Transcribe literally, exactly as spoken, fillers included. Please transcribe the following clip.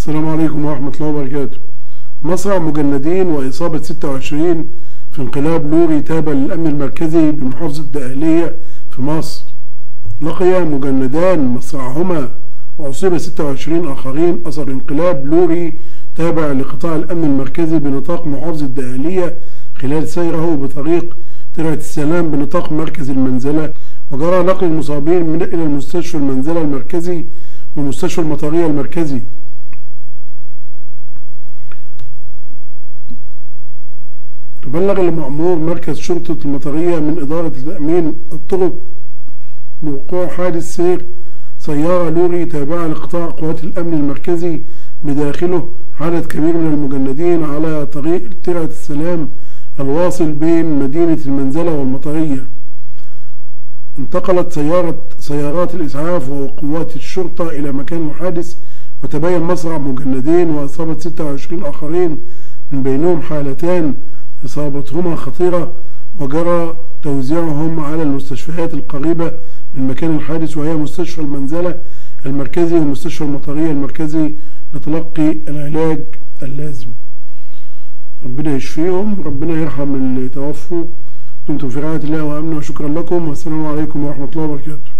السلام عليكم ورحمة الله وبركاته. مصرع مجندين وإصابة ستة وعشرين في انقلاب لوري تابع للأمن المركزي بمحافظة الدقهلية في مصر. لقي مجندان مصرعهما وأصيب ستة وعشرين آخرين أثر انقلاب لوري تابع لقطاع الأمن المركزي بنطاق محافظة الدقهلية خلال سيره بطريق ترعة السلام بنطاق مركز المنزلة، وجرى نقل المصابين من إلى المستشفى المنزلة المركزي والمستشفى المطرية المركزي. تبلغ المأمور مركز شرطة المطرية من إدارة تأمين الطرق بوقوع حادث سير سيارة لوري تابعة لقطاع قوات الأمن المركزي بداخله عدد كبير من المجندين على طريق ترعة السلام الواصل بين مدينة المنزلة والمطرية. انتقلت سيارة سيارات الإسعاف وقوات الشرطة إلى مكان الحادث، وتبين مصرع مجندين وإصابة ستة وعشرين آخرين من بينهم حالتان إصابتهما خطيرة، وجرى توزيعهم على المستشفيات القريبة من مكان الحادث وهي مستشفى المنزلة المركزي ومستشفى المطرية المركزي لتلقي العلاج اللازم. ربنا يشفيهم، ربنا يرحم اللي توفوا. دمتم في رعاية الله وأمنه، وشكرا لكم، والسلام عليكم ورحمة الله وبركاته.